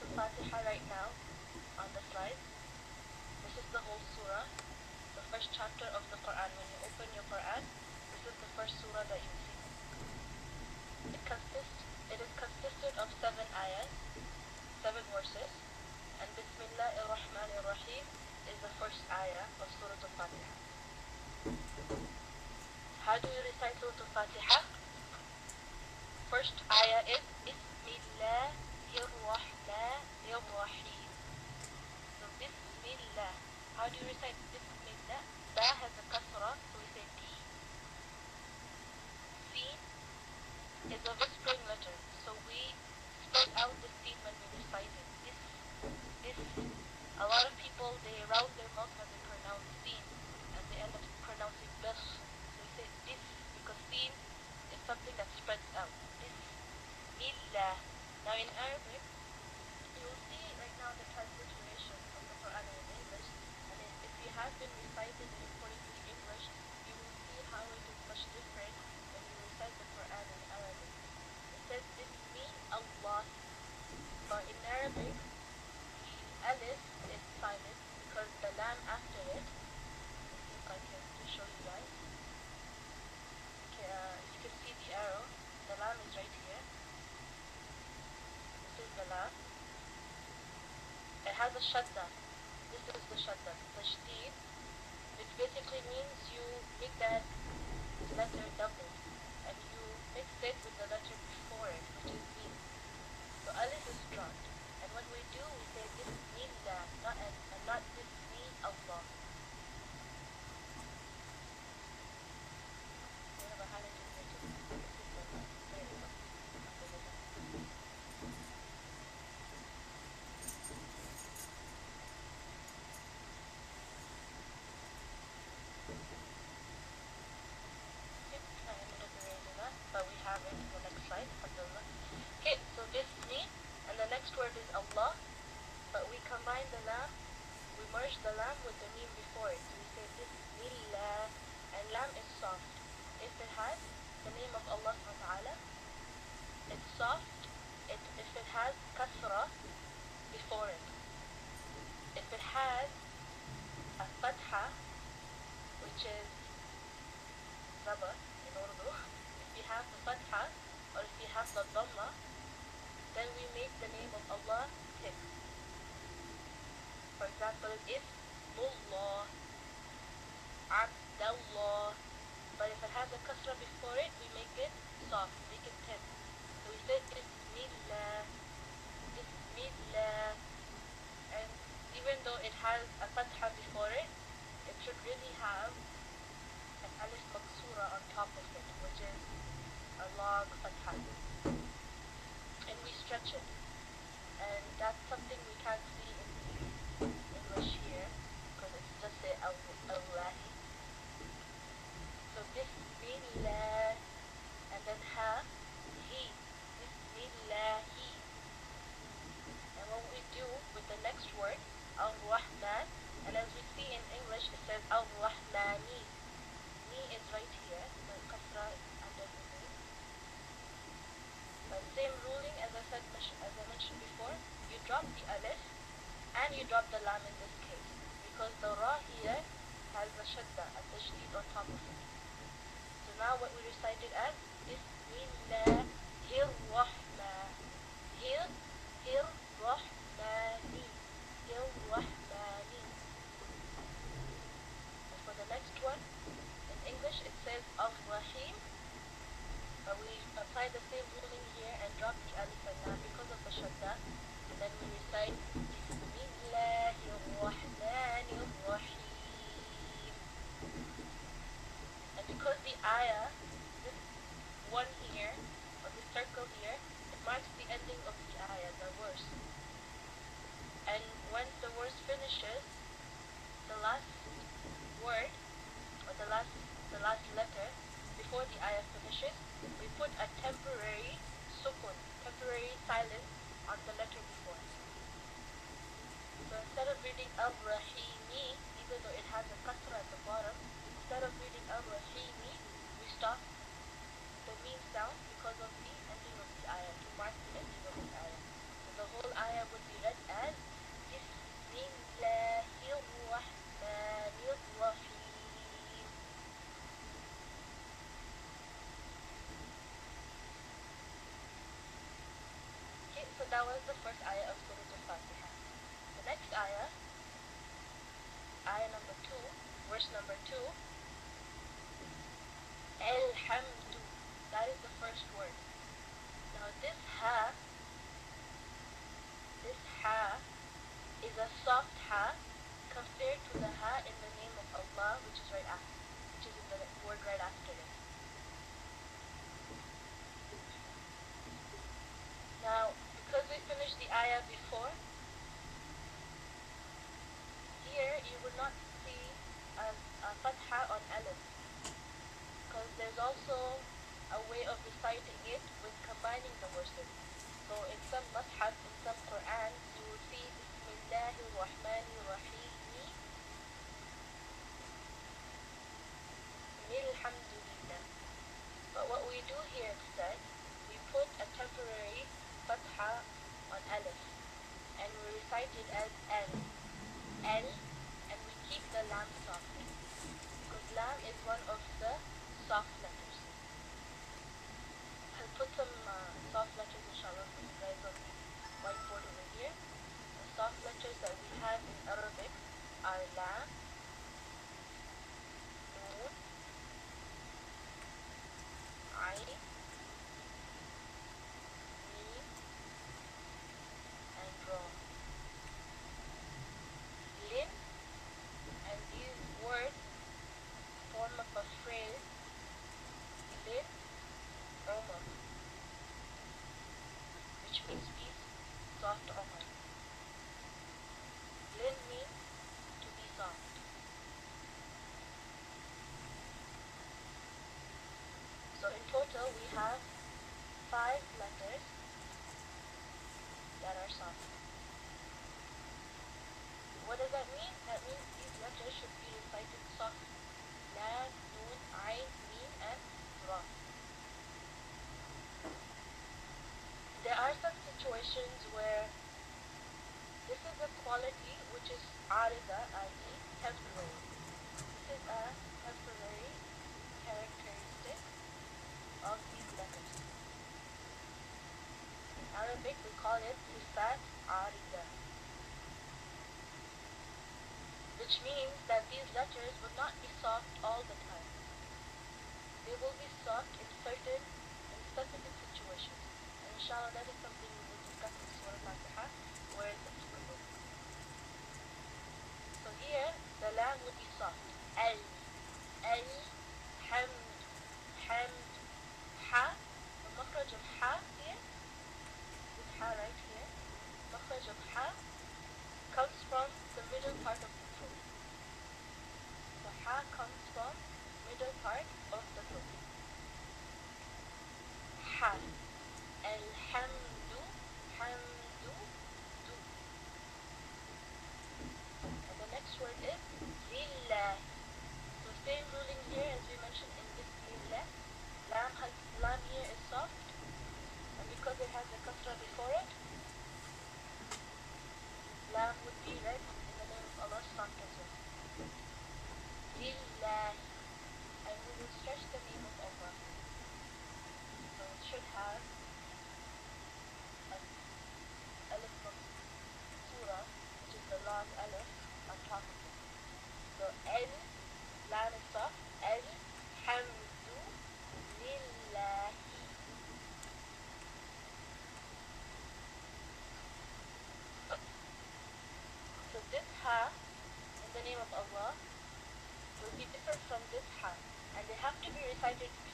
Fatiha right now on the slide. This is the whole surah, the first chapter of the Quran. When you open your Quran, this is the first surah that you see. It is consisted of 7 ayahs, 7 verses, and Bismillah ar-Rahman ar-Rahim is the first ayah of Surah Al-Fatiha. How do you recite Surah Al-Fatiha? First ayah is Bismillah ar-Rahman ar-Rahim. So Bismillah. How do you recite Bismillah? Ba has a kasra, so we say B. Sin is a whispering letter, so we spell out the sin when we recite it. This. A lot of people, they round their mouth when they pronounce sin, and they end up pronouncing this. So we say this, because sin is something that spreads out. Bismillah. Now in Arabic, you'll see right now the transliteration of the Quran in English, and if you have been reciting it according to the English, you will see how it is much different when you recite the Quran in Arabic. It says Bismi Allah, but in Arabic, the alif is silent because the lam after it, let's see if I can show you guys. You can see the arrow, the lam is right here. This is the lam. It has a shadda. This is the shadda, tashdid, which basically means you make that letter double, and you mix it with the letter before it, which is mim. So alif is dropped, and what we do, we say Bismillah, and not Bismi Allah. We have a highlighted here too. This is the lam. There you go. After the lam. I ended up erasing that, but we have it in the next slide. Alhamdulillah. Okay, so Bismi, and the next word is Allah, but we combine the lam, we merge the lam with the meme before it. So we say Bismillah, and lam is soft. If it has the name of Allah subhanahu wa ta'ala, it's soft. If it has kasra before it. If it has a fatha, which is zaba in Urdu, if you have the fatha, or if you have the dhamma, then we make the name of Allah thick. For example, Ismullah, Abdullah. But if it has a kasra before it, we make it soft, make it thin. So we say Bismillah, Bismillah. And even though it has a fatha before it, it should really have an alif maksura on top of it, which is a long fatha. And we stretch it. And that's something we can't see in the English here, because it's just say Allahi. So Bismillah, and then ha, he, Bismillahi. And what we do with the next word, Ar-Rahman, and as we see in English, it says Ar-Rahmani. Ni is right here, the kasra is under the ni. But same ruling as I mentioned before, you drop the alif, and you drop the lam in this case, because the ra here has the shadda, a tashdid on top of it. So now what we recited as Bismillahir-Rahman. Hir-Rahmani. Hir-Rahmani. And for the next one, in English it says Ar-Rahim, but we apply the same ruling here and drop the alif and lam because of the shadda, and then we recite Bismillahir-Rahmanir-Rahim. And because the ayah, this one here, or this circle here, it marks the ending of the ayah, the verse. And once the verse finishes, the last word, or the last letter, before the ayah finishes, we put a temporary sukun, temporary silence on the letter before. So instead of reading Ar-Rahimi, even though it has a kasra at the bottom, instead of reading Ar-Rahimi, we stop the meme sound because of the ending of the ayah, to mark the ending of the ayah. So the whole ayah would be read as Bismillahirrahmanirrahim. Okay, so that was the first ayah of Surah Al-Fatiha. The next ayah, ayah number 2, verse number 2, Alhamdu. That is the first word. Now this ha is a soft ha compared to the ha in the name of Allah, which is in the word right after it. Now, because we finished the ayah before, here you will not see a fatha on alif, because there's also a way of reciting it with combining the verses. So in some mushaf, in some Quran, you will see Bismillahirrahmanirrahim, Alhamdulillah. But what we do here instead, we put a temporary fatha on alif, and we recite it as L, and we keep the lam soft, because lam is one of the soft letters. I'll put some soft letters inshallah for you guys on the whiteboard over here. The soft letters that we have in Arabic are lam, noon, ayn, mim, and ra. Lin, and these words form up a phrase, lin, Umar, which means peace, soft Umar. Lin means to be soft. So in total we have 5 letters that are soft. What does that mean? That means these letters should be recited soft. Lam, Noon, Ayn, Mim, and Ra. There are some situations where this is a quality which is arida, i.e. temporary. This is a temporary characteristic of these letters. In Arabic we call it sifat arida, which means that these letters will not be soft all the time. They will be soft in specific situations. And inshallah that is something we will discuss in Surah Al-Fatiha, where it's applicable. So here the lam would be soft. Al, hamd, ha. The makhraj of ha here, this ha right here, makhraj of ha comes from the middle part of the throat. The ha comes from middle part of the throat. Ha. Alhamdu, hamdu, du. And the next word is lillah. So same ruling here as we mentioned in Bismillah. Lam here is soft, and because it has a kasra before it, lam would be read in the name of Allah soft as well. Lillah. And we will stretch the name of Allah. So it should have an alif from surah, which is the long alif, on top of it. So al, lam is soft, al, hamdu, lillahi. So this ha, in the name of Allah, will be different from this ha, and they have to be recited